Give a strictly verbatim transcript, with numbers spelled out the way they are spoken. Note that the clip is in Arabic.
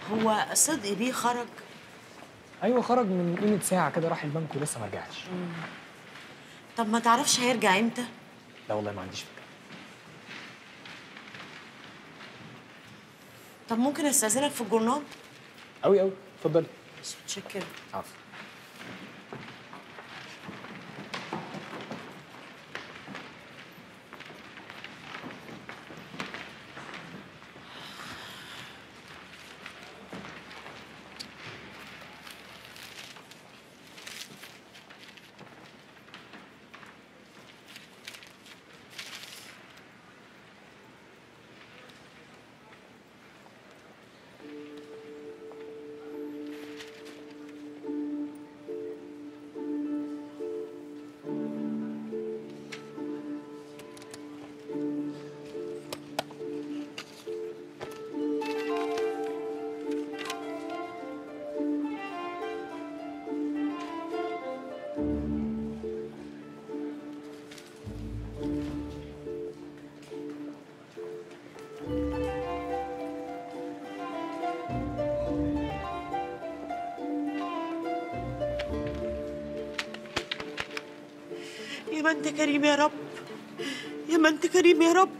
هو صدقي بيه خرج؟ ايوه خرج من قيمه ساعه كده، راح البنك ولسه ما رجعش. طب ما تعرفش هيرجع امتى؟ لا والله ما عنديش فكره. طب ممكن استاذنك في الجورنال؟ قوي قوي، اتفضلي. مش متشكره. عفوا. يا ما انت كريم يا رب، يا ما انت كريم يا رب.